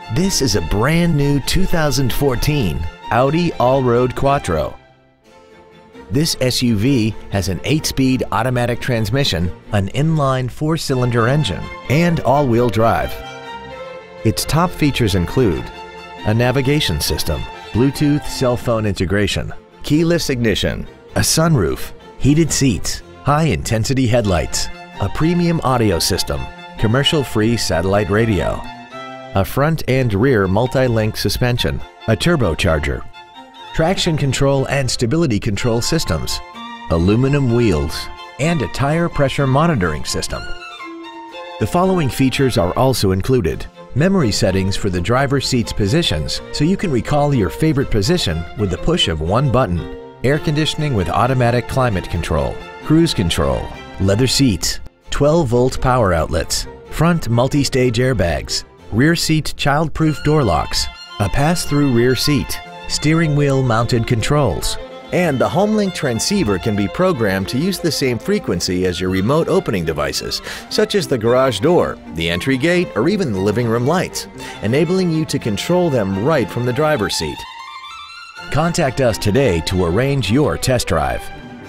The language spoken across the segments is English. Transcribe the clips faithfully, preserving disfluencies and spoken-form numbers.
This is a brand new two thousand fourteen Audi Allroad Quattro. This S U V has an eight-speed automatic transmission, an inline four-cylinder engine, and all-wheel drive. Its top features include a navigation system, Bluetooth cell phone integration, keyless ignition, a sunroof, heated seats, high-intensity headlights, a premium audio system, commercial-free satellite radio, a front and rear multi-link suspension, a turbocharger, traction control and stability control systems, aluminum wheels, and a tire pressure monitoring system. The following features are also included: memory settings for the driver's seat's positions so you can recall your favorite position with the push of one button, air conditioning with automatic climate control, cruise control, leather seats, twelve volt power outlets, front multi-stage airbags, rear seat child-proof door locks, a pass-through rear seat, steering wheel mounted controls, and the HomeLink transceiver can be programmed to use the same frequency as your remote opening devices, such as the garage door, the entry gate, or even the living room lights, enabling you to control them right from the driver's seat. Contact us today to arrange your test drive.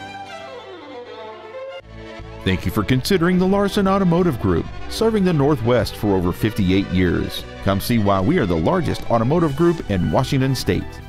Thank you for considering the Larson Automotive Group, serving the Northwest for over fifty-eight years. Come see why we are the largest automotive group in Washington State.